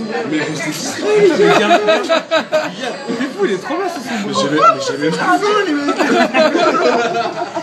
Mais restez discret, les gars. Il est fou, il est trop bien ce son. Mais j'ai même pas besoin, les mecs.